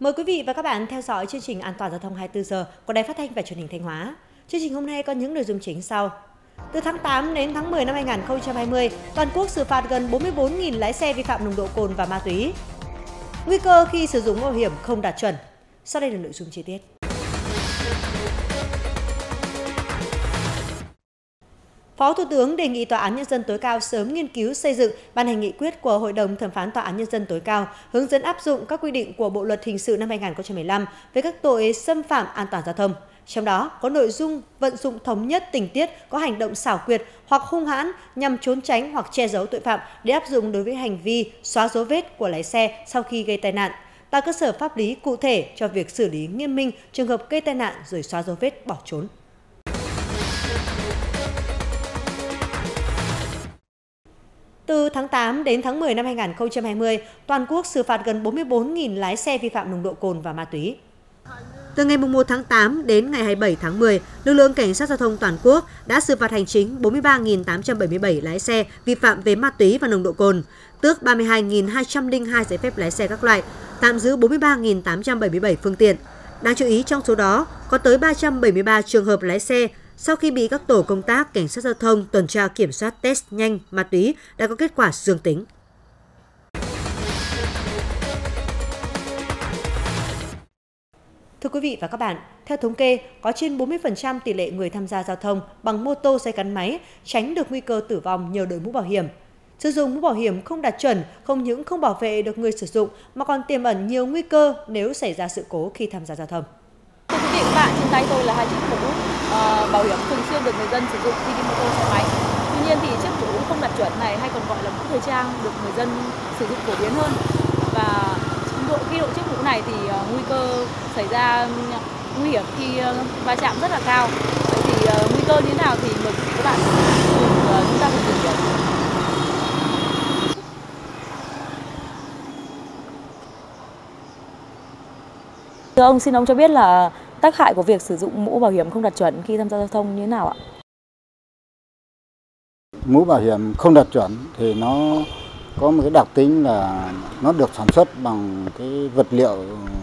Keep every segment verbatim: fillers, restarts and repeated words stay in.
Mời quý vị và các bạn theo dõi chương trình An toàn giao thông hai mươi tư giờ của Đài Phát thanh và Truyền hình Thanh Hóa. Chương trình hôm nay có những nội dung chính sau. Từ tháng tám đến tháng mười năm hai nghìn không trăm hai mươi, toàn quốc xử phạt gần bốn mươi bốn nghìn lái xe vi phạm nồng độ cồn và ma túy. Nguy cơ khi sử dụng bảo hiểm không đạt chuẩn. Sau đây là nội dung chi tiết. Phó Thủ tướng đề nghị Tòa án Nhân dân tối cao sớm nghiên cứu xây dựng, ban hành nghị quyết của Hội đồng Thẩm phán Tòa án Nhân dân tối cao hướng dẫn áp dụng các quy định của Bộ Luật Hình sự năm hai nghìn không trăm mười lăm về các tội xâm phạm an toàn giao thông. Trong đó có nội dung vận dụng thống nhất tình tiết có hành động xảo quyệt hoặc hung hãn nhằm trốn tránh hoặc che giấu tội phạm để áp dụng đối với hành vi xóa dấu vết của lái xe sau khi gây tai nạn, tạo cơ sở pháp lý cụ thể cho việc xử lý nghiêm minh trường hợp gây tai nạn rồi xóa dấu vết bỏ trốn. Từ tháng tám đến tháng mười năm hai nghìn không trăm hai mươi, toàn quốc xử phạt gần bốn mươi bốn nghìn lái xe vi phạm nồng độ cồn và ma túy. Từ ngày mùng một tháng tám đến ngày hai mươi bảy tháng mười, lực lượng cảnh sát giao thông toàn quốc đã xử phạt hành chính bốn mươi ba nghìn tám trăm bảy mươi bảy lái xe vi phạm về ma túy và nồng độ cồn, tước ba mươi hai nghìn hai trăm lẻ hai giấy phép lái xe các loại, tạm giữ bốn mươi ba nghìn tám trăm bảy mươi bảy phương tiện. Đáng chú ý trong số đó có tới ba trăm bảy mươi ba trường hợp lái xe sau khi bị các tổ công tác cảnh sát giao thông tuần tra kiểm soát test nhanh ma túy đã có kết quả dương tính. Thưa quý vị và các bạn, theo thống kê, có trên bốn mươi phần trăm tỷ lệ người tham gia giao thông bằng mô tô xe gắn máy tránh được nguy cơ tử vong nhờ đội mũ bảo hiểm. Sử dụng mũ bảo hiểm không đạt chuẩn không những không bảo vệ được người sử dụng mà còn tiềm ẩn nhiều nguy cơ nếu xảy ra sự cố khi tham gia giao thông. Thưa quý vị và các bạn, trên tay tôi là hai chiếc mũ uh, bảo hiểm thường xuyên được người dân sử dụng khi đi mô tô xe máy. Tuy nhiên thì chiếc mũ không đạt chuẩn này hay còn gọi là mũ thời trang được người dân sử dụng phổ biến hơn. Và độ khi độ chiếc mũ này thì uh, nguy cơ xảy ra nguy hiểm khi uh, va chạm rất là cao. Vậy thì uh, nguy cơ như thế nào thì mời quý vị các bạn cùng uh, chúng ta cùng tìm hiểu. Thưa ông, xin ông cho biết là tác hại của việc sử dụng mũ bảo hiểm không đạt chuẩn khi tham gia giao thông như thế nào ạ? Mũ bảo hiểm không đạt chuẩn thì nó có một cái đặc tính là nó được sản xuất bằng cái vật liệu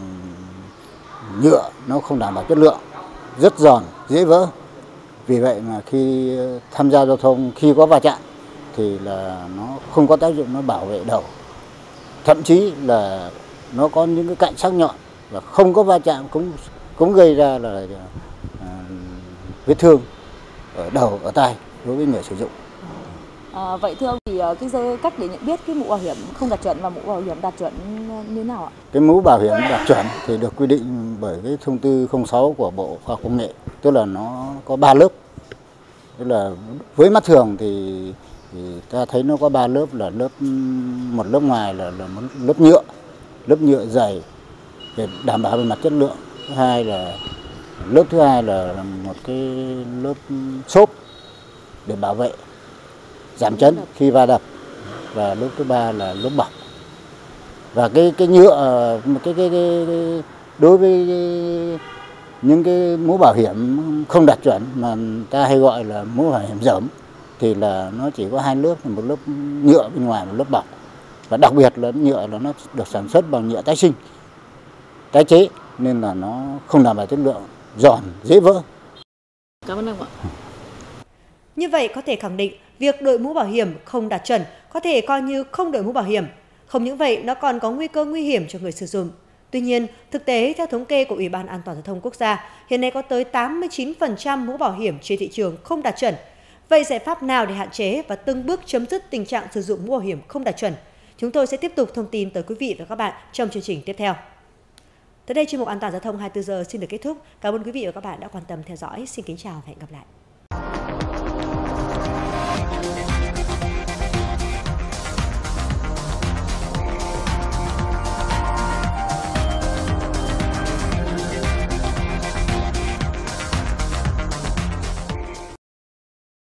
nhựa, nó không đảm bảo chất lượng, rất giòn, dễ vỡ. Vì vậy mà khi tham gia giao thông, khi có va chạm thì là nó không có tác dụng nó bảo vệ đầu. Thậm chí là nó có những cái cạnh sắc nhọn và không có va chạm cũng cũng gây ra là à, vết thương ở đầu, ở tai đối với người sử dụng. À, vậy thưa ông thì cái cách để nhận biết cái mũ bảo hiểm không đạt chuẩn và mũ bảo hiểm đạt chuẩn như thế nào ạ? Cái mũ bảo hiểm đạt chuẩn thì được quy định bởi cái thông tư không sáu của Bộ Khoa học Công nghệ, tức là nó có ba lớp. Tức là với mắt thường thì, thì ta thấy nó có ba lớp, là lớp một lớp ngoài là, là một lớp nhựa, lớp nhựa dày để đảm bảo về mặt chất lượng. Thứ hai là lớp thứ hai là một cái lớp xốp để bảo vệ giảm chấn khi va đập, và lớp thứ ba là lớp bọc. Và cái cái nhựa cái cái, cái, cái đối với cái, những cái mũ bảo hiểm không đạt chuẩn mà ta hay gọi là mũ bảo hiểm dởm thì là nó chỉ có hai lớp, một lớp nhựa bên ngoài, một lớp bọc. Và đặc biệt là nhựa là nó được sản xuất bằng nhựa tái sinh, tái chế nên là nó không đảm bảo chất lượng, giòn, dễ vỡ. Cảm ơn ông ạ. Như vậy có thể khẳng định việc đội mũ bảo hiểm không đạt chuẩn có thể coi như không đội mũ bảo hiểm. Không những vậy, nó còn có nguy cơ nguy hiểm cho người sử dụng. Tuy nhiên, thực tế theo thống kê của Ủy ban An toàn giao thông quốc gia, hiện nay có tới tám mươi chín phần trăm mũ bảo hiểm trên thị trường không đạt chuẩn. Vậy giải pháp nào để hạn chế và từng bước chấm dứt tình trạng sử dụng mũ bảo hiểm không đạt chuẩn? Chúng tôi sẽ tiếp tục thông tin tới quý vị và các bạn trong chương trình tiếp theo. Tới đây chuyên mục An toàn giao thông hai mươi tư giờ xin được kết thúc. Cảm ơn quý vị và các bạn đã quan tâm theo dõi. Xin kính chào và hẹn gặp lại.